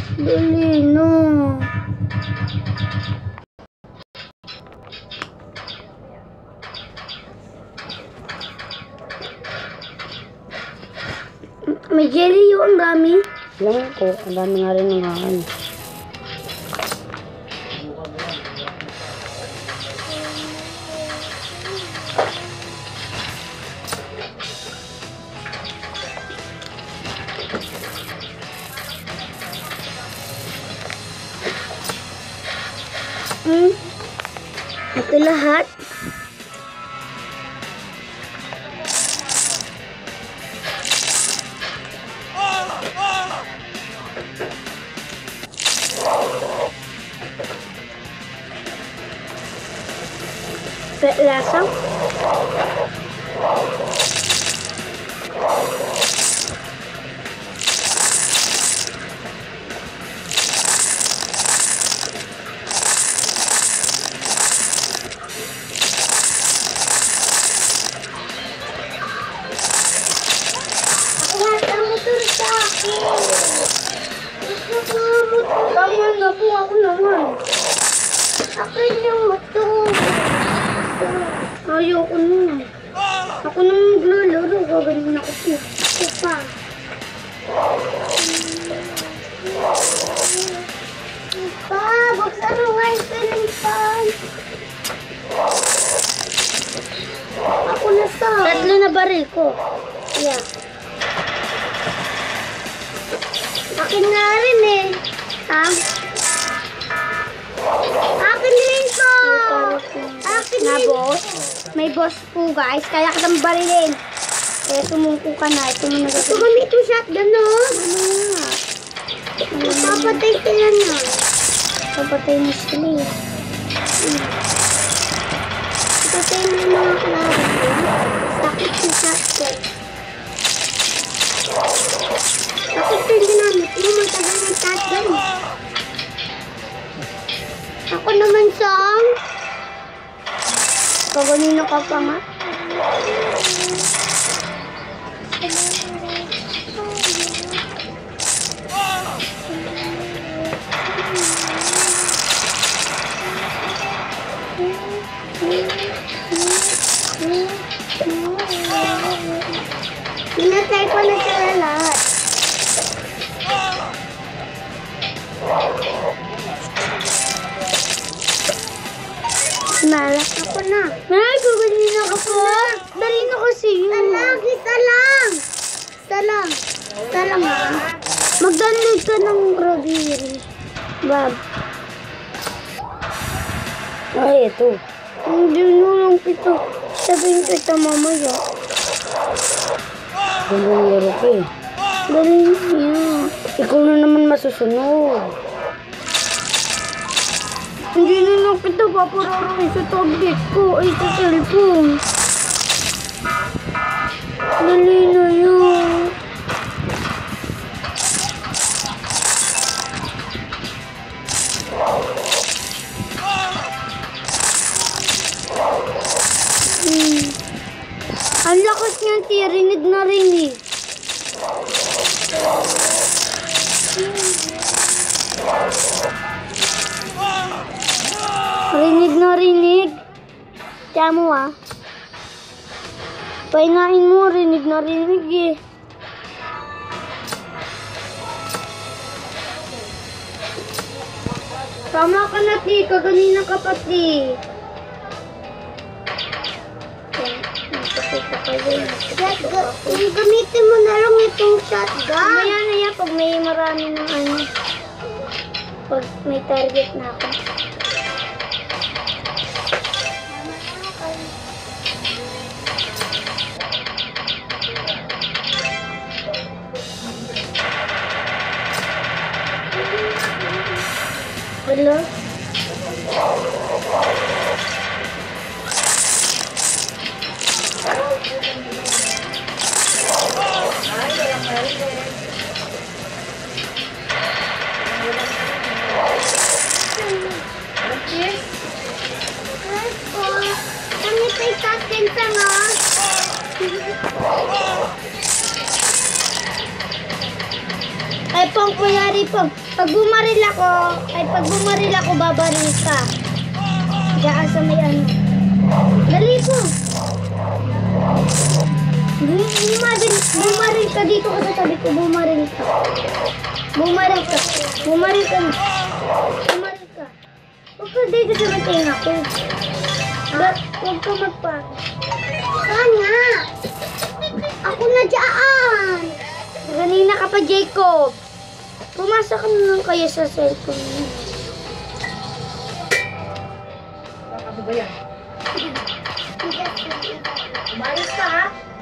Dali na. May jelly yung ang dami. Alam ko, ang dami nga rin ng ano. Ito lahat. Lasa. Tama na po ako naman. Akin yung motor. Ayoko na. Ako na maglalaro. Gagaling ako po. Ako pa. Pa, buksan mo nga yung pilipan. Ako na sa. Tatlo na baril ko. Yeah. Akin nga rin eh. Ha? Akin din ko. Akin na boss. May boss po guys. Kaya kitang barilin. Kaya sumuko ka na. Ito mo na gagawin. Gamit yung shotgun no? Papatay sila na. Papatay mo sila eh. Papatay mo yung mga klaro. Sakit yung shotgun. Bakit yung ginamit mo? Matagal ng shotgun. Ako naman, Song. Kaganina ka pa nga. Pinatay ko na sila lahat. Malak ako na. Ay, kaganina ka pa. Dali na kasi yun. Isa lang. Isa lang ha. Mag-download ka ng Raspberry. Bab. Ay, ito. Hindi nulong kita. Sabihin kita mamaya. Ganda ng laro ko eh. Dali niya. Ikaw na naman masusunod. Hindi na lang kita papararoin sa tablet ko. Ay, sa cellphone. Dali na yun. Ang lakas niyan, rinig na rinig. Rinig na rinig. Kaya mo ah. Painain mo, rinig na rinig eh. Tama ka na, Ti. Kaganina ka pa, Ti. Gamitin mo na lang itong shotgun. Mamaya na yan pag may marami ng ano. Pag may target na ako. Hello? Ay, Pong, kunyari Pong. Pag bumaril ako, babaril ka. Diyan sa may ano. Dali po. Bumaril ka dito ka sa tabi ko. Bumaril ka. Bumaril ka. Bumaril ka. Bumaril ka. Huwag ka dito sa mating ako. Huwag ka magpa. Saan nga? Ako na dyan. Kanina ka pa, Jacob. Pumasok ka na lang kayo sa cellphone mo. Ano ba yan? Umayos ka ha?